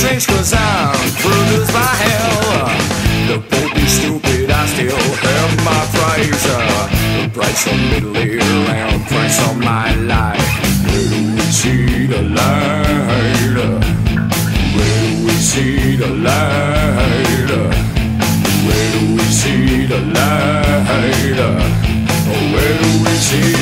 strange cause I'm produced by hell. The Pope is stupid, I still have my price. The price of middle around, price of my life. Where do we see the light? Where do we see the light? Where do we see the light? Oh, where do we see